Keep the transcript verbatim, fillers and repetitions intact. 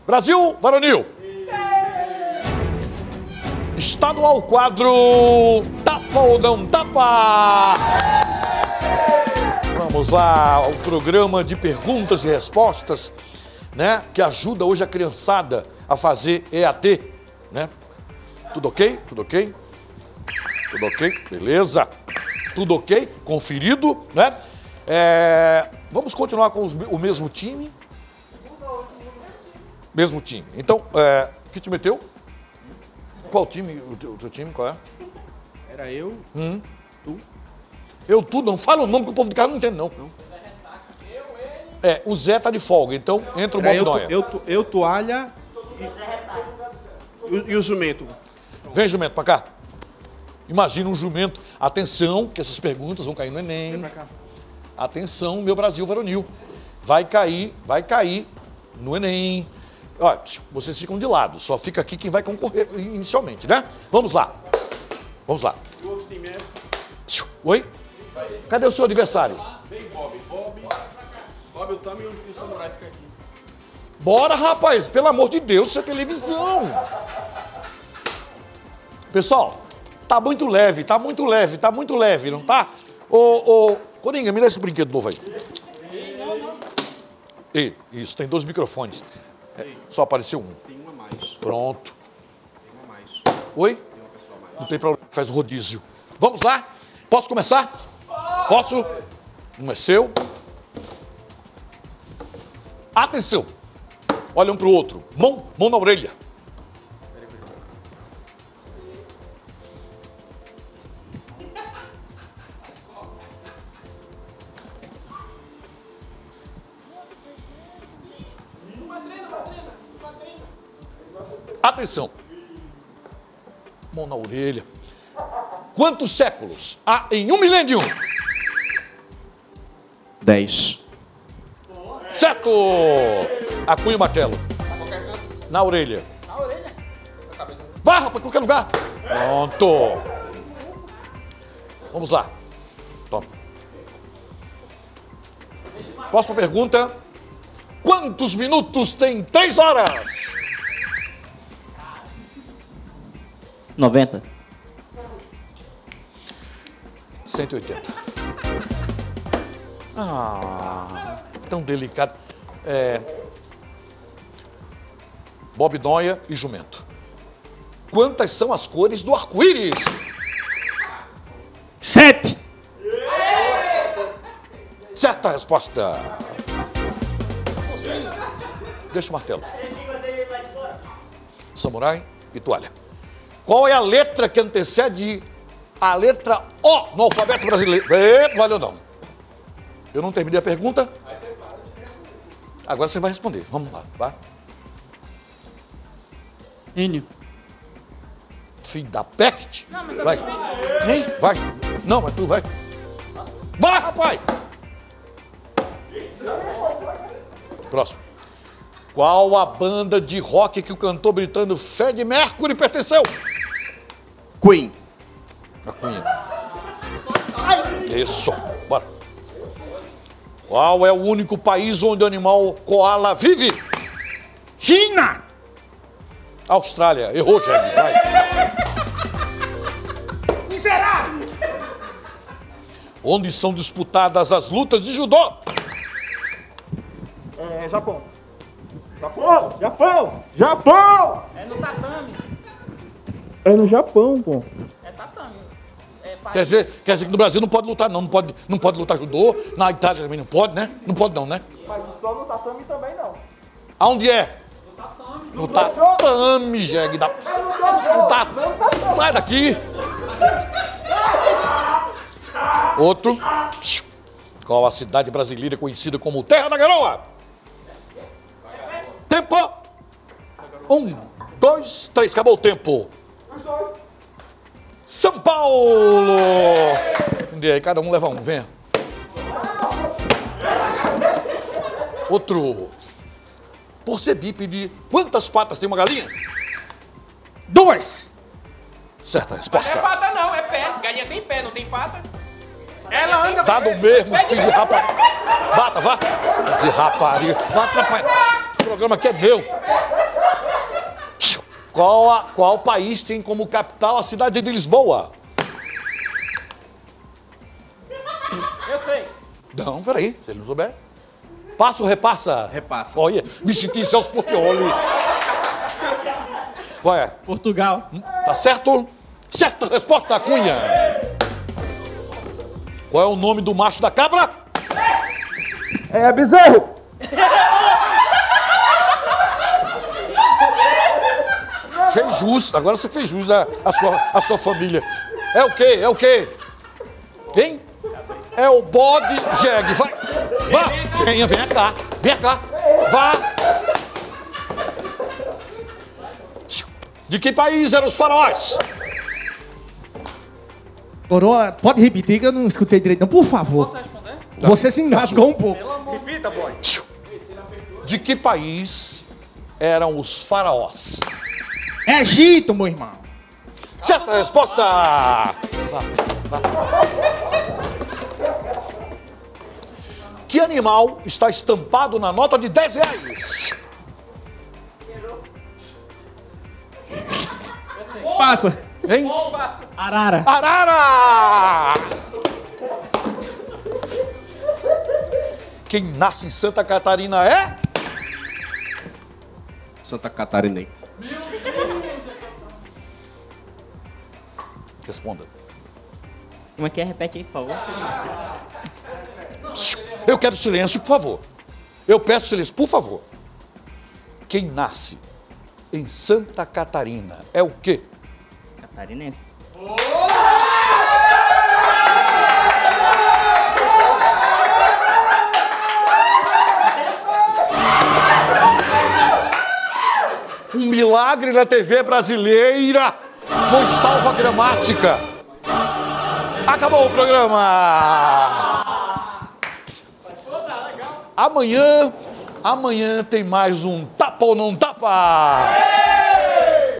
Brasil, varonil. Estadual quadro Tapa ou não tapa? Vamos lá, o programa de perguntas e respostas, né? Que ajuda hoje a criançada a fazer E A D, né? Tudo ok? Tudo ok? Tudo ok? Beleza. Tudo ok? Conferido, né? É, vamos continuar com os, o mesmo time? Mesmo time. Então, é, que time é teu? Qual time? O teu, o teu time, qual é? Era eu, Hum. tu. Eu tudo, não fala o nome que o povo de casa não entende, não. não. É, o Zé tá de folga, então entra o Bob eu, Noia. eu, tu, eu, toalha e, e o jumento. Vem, jumento, pra cá. Imagina um jumento. Atenção, que essas perguntas vão cair no Enem. Vem pra cá. Atenção, meu Brasil varonil. Vai cair, vai cair no Enem. Olha, vocês ficam de lado, só fica aqui quem vai concorrer inicialmente, né? Vamos lá. Vamos lá. O outro time é... Oi? Cadê o seu adversário? Vem, Bob. Bob, Bob o Tami e o, e o Samurai fica aqui. Bora, rapaz. Pelo amor de Deus, isso é televisão. Pessoal, tá muito leve, tá muito leve, tá muito leve, não tá? Ô, ô, Coringa, me dá esse brinquedo novo aí. Não, não. Ei, isso, tem dois microfones. É, só apareceu um. Tem uma a mais. Pronto. Tem uma a mais. Oi? Tem uma pessoa a mais. Não tem problema, faz o rodízio. Vamos lá? Posso começar? Posso? Um é seu. Atenção. Olha um pro outro. Mão, mão na orelha. Atenção. Mão na orelha. Quantos séculos há em um milênio? Dez. Certo! Acunha o martelo. Na orelha. Na orelha. Na cabeça. Vá, rapaz, em qualquer lugar. Pronto. Vamos lá. Toma. Próxima pergunta. Quantos minutos tem três horas? noventa. cento e oitenta. Ah, tão delicado. É... Bob Noia e jumento. Quantas são as cores do arco-íris? Sete. Certa resposta. Deixa o martelo. Samurai e toalha. Qual é a letra que antecede a letra O no alfabeto brasileiro? É, valeu não. Eu não terminei a pergunta. Agora você vai responder. Vamos lá, vai. N. Filho da peste. Não, mas tá Vai. difícil. Hein? Vai. Não, mas tu vai. Vai, rapaz! Próximo. Qual a banda de rock que o cantor britânico Freddie Mercury pertenceu? Queen. A Cunha. Isso. Bora. Qual é o único país onde o animal koala vive? China. Austrália. Errou, Jerry. Vai. Miserável. Onde são disputadas as lutas de judô? É, Japão. Japão! Japão! Japão! É no tatame. É no Japão, pô. É tatame. É país. Quer dizer, quer dizer que no Brasil não pode lutar, não. Não pode, não pode lutar judô. Na Itália também não pode, né? Não pode, não, né? Mas só no tatame também não. Aonde é? No tatame, jegue. Da... No tatame. Sai daqui. Outro. Qual a cidade brasileira conhecida como Terra da Garoa? Tempo. Um, dois, três. Acabou o tempo. São Paulo. E aí, cada um leva um. Venha. Outro. Por ser bípede, quantas patas tem uma galinha? Duas. Certa Mas não resposta. é pata não, é pé. Galinha tem pé, não tem pata. Ela anda... Tá no mesmo, filho de rapariga. Bata, vá. De rapariga. Não atrapalha. O programa aqui é meu. Qual, a, qual país tem como capital a cidade de Lisboa? Eu sei. Não, peraí, se ele não souber. Passa ou repassa? Repassa. Olha, me senti Celso Portiolli. Qual é? Portugal. Tá certo? Certa resposta, Cunha. Qual é o nome do macho da cabra? É bezerro. Fez jus, agora você fez jus à, à, sua, à sua família. É o quê? É o quê? Hein? É o bode jegue. Vai, vá. Venha, venha cá. Venha cá. Vá. De que país eram os faraós? Coroa, pode repetir que eu não escutei direito, não, por favor. Posso responder? Você se engasgou um pouco. Repita, boy. De que país eram os faraós? Egito, meu irmão. Certa resposta! Vá, vá. Que animal está estampado na nota de dez reais? Passa. Hein? Arara. Arara! Quem nasce em Santa Catarina é? Santa Catarinense. Responda. Como é que é? Repete aí, por favor. Eu quero silêncio, por favor. Eu peço silêncio, por favor. Quem nasce em Santa Catarina é o quê? Catarinense. Um milagre na T V brasileira. Foi salva a gramática. Acabou o programa. Amanhã, amanhã tem mais um Tapa ou Não Tapa.